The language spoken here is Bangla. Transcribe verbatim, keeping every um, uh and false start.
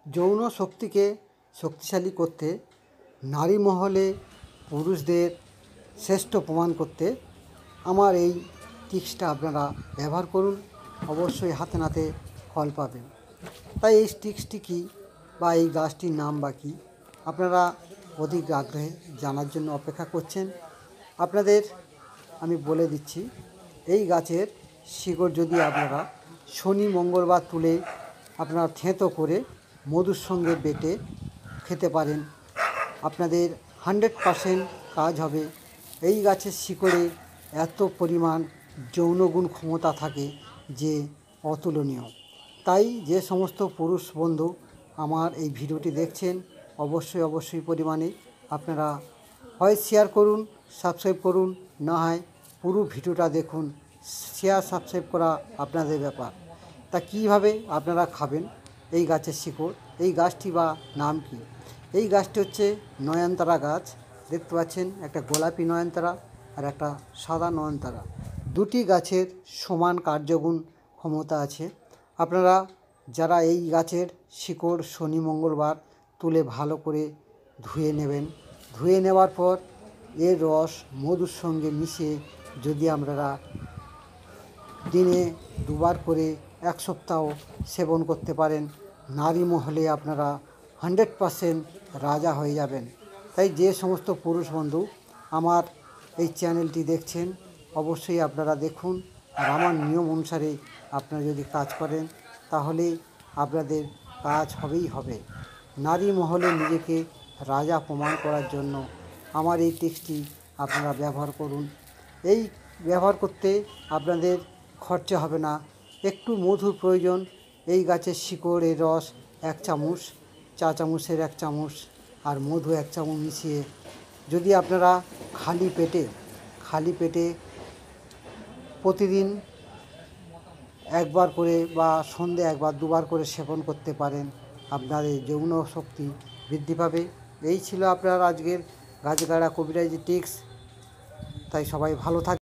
যৌন শক্তিকে শক্তিশালী করতে, নারী মহলে পুরুষদের শ্রেষ্ঠ প্রমাণ করতে আমার এই টিপসটা আপনারা ব্যবহার করুন, অবশ্যই হাতে নাতে ফল পাবেন। তাই এই টিপসটি কী বা এই গাছটির নাম বা কী আপনারা অধিক আগ্রহে জানার জন্য অপেক্ষা করছেন। আপনাদের আমি বলে দিচ্ছি, এই গাছের শিকড় যদি আপনারা শনি মঙ্গলবার তুলে আপনারা থেঁতো করে মধুর সঙ্গে বেটে খেতে পারেন, আপনাদের হান্ড্রেড পারসেন্ট কাজ হবে। এই গাছের শিকড়ে এত পরিমাণ যৌনগুণ ক্ষমতা থাকে যে অতুলনীয়। তাই যে সমস্ত পুরুষ বন্ধু আমার এই ভিডিওটি দেখছেন, অবশ্যই অবশ্যই পরিমাণে আপনারা হয় শেয়ার করুন, সাবস্ক্রাইব করুন, না হয় পুরো ভিডিওটা দেখুন। শেয়ার সাবস্ক্রাইব করা আপনাদের ব্যাপার। তা কীভাবে আপনারা খাবেন এই গাছের শিকড়? এই গাছটি বা নাম কি? এই গাছটি হচ্ছে নয়নতারা গাছ। দেখতে পাচ্ছেন একটা গোলাপি নয়নতারা আর একটা সাদা নয়নতারা। দুটি গাছের সমান কার্যগুণ ক্ষমতা আছে। আপনারা যারা এই গাছের শিকড় শনি মঙ্গলবার তুলে ভালো করে ধুয়ে নেবেন, ধুয়ে নেওয়ার পর এর রস মধুর সঙ্গে মিশিয়ে যদি আপনারা দিনে দুবার করে এক সপ্তাহ সেবন করতে পারেন, নারী মহলে আপনারা হান্ড্রেড পারসেন্ট রাজা হয়ে যাবেন। তাই যে সমস্ত পুরুষ বন্ধু আমার এই চ্যানেলটি দেখছেন, অবশ্যই আপনারা দেখুন। আর আমার নিয়ম অনুসারে আপনারা যদি কাজ করেন তাহলে আপনাদের কাজ হবেই হবে। নারী মহলে নিজেকে রাজা প্রমাণ করার জন্য আমার এই টিপসটি আপনারা ব্যবহার করুন। এই ব্যবহার করতে আপনাদের খরচা হবে না, একটু মধুর প্রয়োজন। এই গাছের শিকড়ের রস এক চামচ, চা চামচের এক চামচ আর মধু এক চামচ মিশিয়ে যদি আপনারা খালি পেটে খালি পেটে প্রতিদিন একবার করে বা সন্ধে একবার দুবার করে সেবন করতে পারেন, আপনাদের যৌন শক্তি বৃদ্ধি পাবে। এই ছিল আপনার আজকের গাছগাড়া কবিরাজি টিপস। তাই সবাই ভালো থাকবে।